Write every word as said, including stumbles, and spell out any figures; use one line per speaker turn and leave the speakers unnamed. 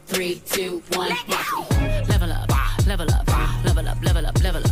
three, two, one, watch me. Level up, level up, level up, level up, level up.